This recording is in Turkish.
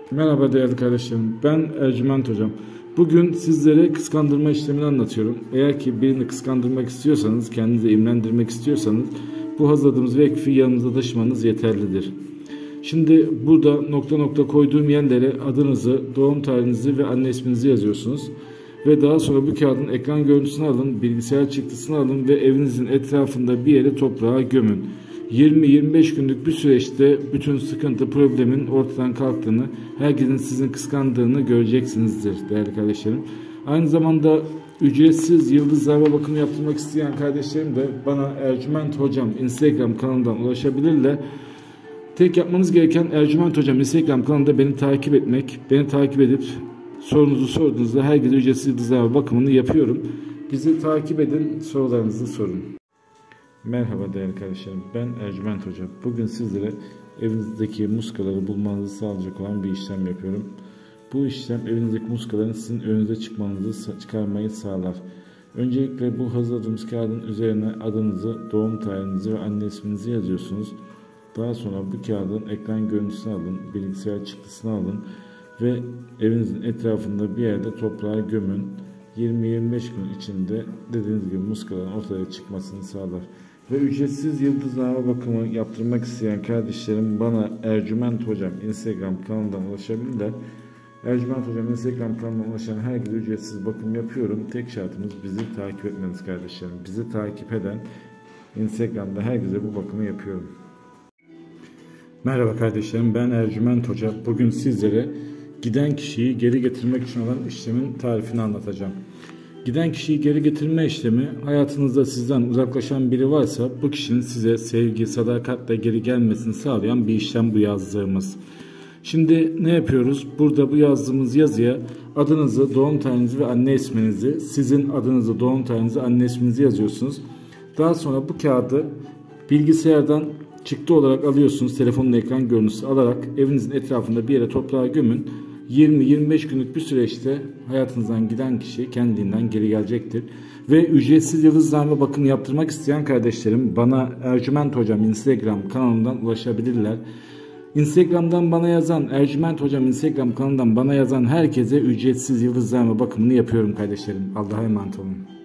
Merhaba değerli kardeşlerim, ben Ercüment Hocam. Bugün sizlere kıskandırma işlemini anlatıyorum. Eğer ki birini kıskandırmak istiyorsanız, kendinizi imrendirmek istiyorsanız bu hazırladığımız vekfi yanınıza taşımanız yeterlidir. Şimdi burada nokta nokta koyduğum yerlere adınızı, doğum tarihinizi ve anne isminizi yazıyorsunuz. Ve daha sonra bu kağıdın ekran görüntüsünü alın, bilgisayar çıktısını alın ve evinizin etrafında bir yere toprağa gömün. 20-25 günlük bir süreçte bütün sıkıntı, problemin ortadan kalktığını, herkesin sizin kıskandığını göreceksinizdir değerli kardeşlerim. Aynı zamanda ücretsiz yıldızlarla bakım yaptırmak isteyen kardeşlerim de bana Ercüment Hocam Instagram kanalından ulaşabilirler. Tek yapmanız gereken Ercüment Hocam Instagram kanalında beni takip etmek. Beni takip edip sorunuzu sorduğunuzda herkese ücretsiz yıldızlarla bakımını yapıyorum. Bizi takip edin, sorularınızı sorun. Merhaba değerli kardeşlerim, ben Ercüment Hoca. Bugün sizlere evinizdeki muskaları bulmanızı sağlayacak olan bir işlem yapıyorum. Bu işlem evinizdeki muskaların sizin önünüze çıkarmayı sağlar. Öncelikle bu hazırladığımız kağıdın üzerine adınızı, doğum tarihinizi ve anne isminizi yazıyorsunuz. Daha sonra bu kağıdın ekran görüntüsünü alın, bilgisayar çıktısını alın ve evinizin etrafında bir yerde toprağa gömün. 20-25 gün içinde dediğiniz gibi muskaların ortaya çıkmasını sağlar. Ve ücretsiz yıldızlama bakımı yaptırmak isteyen kardeşlerim bana Ercüment Hocam Instagram kanalından ulaşabilirler. Ercüment Hocam Instagram kanalından ulaşan herkese ücretsiz bakım yapıyorum. Tek şartımız bizi takip etmeniz kardeşlerim. Bizi takip eden Instagram'da herkese bu bakımı yapıyorum. Merhaba kardeşlerim, ben Ercüment Hoca. Bugün sizlere giden kişiyi geri getirmek için olan işlemin tarifini anlatacağım. Giden kişiyi geri getirme işlemi, hayatınızda sizden uzaklaşan biri varsa bu kişinin size sevgi, sadakatle geri gelmesini sağlayan bir işlem bu yazdığımız. Şimdi ne yapıyoruz? Burada bu yazdığımız yazıya adınızı, doğum tarihinizi ve anne isminizi, sizin adınızı, doğum tarihinizi, anne isminizi yazıyorsunuz. Daha sonra bu kağıdı bilgisayardan çıktı olarak alıyorsunuz. Telefonun ekran görüntüsü alarak evinizin etrafında bir yere toprağa gömün. 20-25 günlük bir süreçte hayatınızdan giden kişi kendiliğinden geri gelecektir. Ve ücretsiz yıldızlarla bakım yaptırmak isteyen kardeşlerim bana Ercüment Hocam Instagram kanalından ulaşabilirler. Instagram'dan bana yazan, Ercüment Hocam Instagram kanalından bana yazan herkese ücretsiz yıldızlarla bakımını yapıyorum kardeşlerim. Allah'a emanet olun.